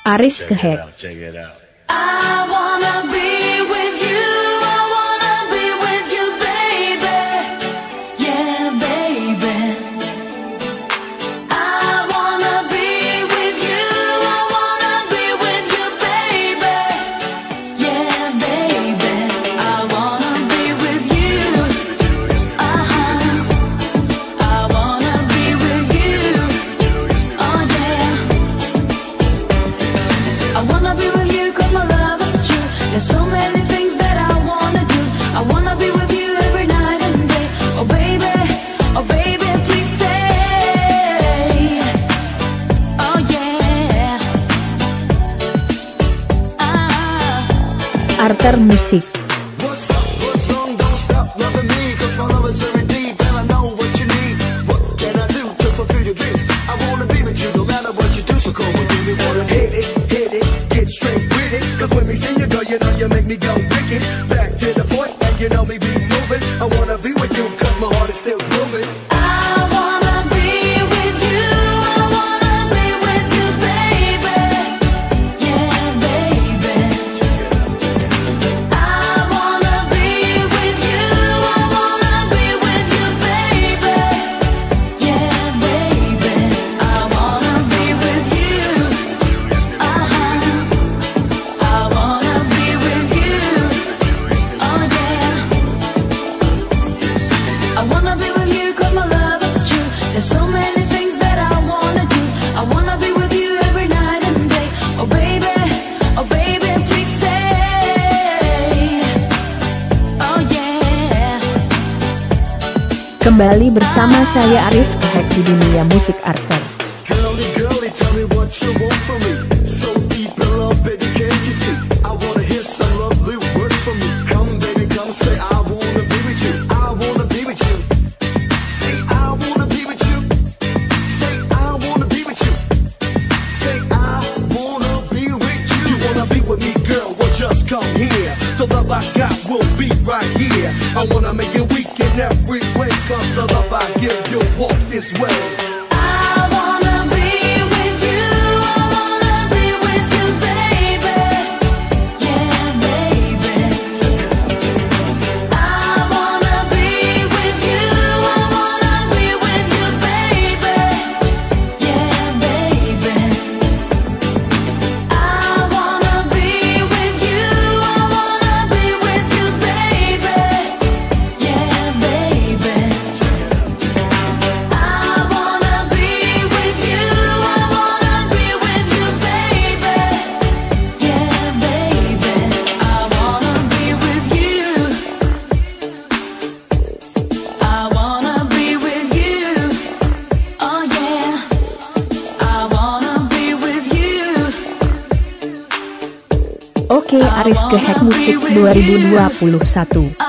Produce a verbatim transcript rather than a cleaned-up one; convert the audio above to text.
Aris kehack. Arke musik. Kembali bersama saya Aris kehack di dunia musik Arke. I wanna make it weak in every way, cause the love I give you walk this way. I wanna be with you, I wanna be with you, baby. Yeah, baby. I wanna be with you, I wanna be with you, baby. Yeah, baby. I wanna be with you, I wanna be with you, baby. Oke, Aris kehack musik dua ribu dua puluh satu.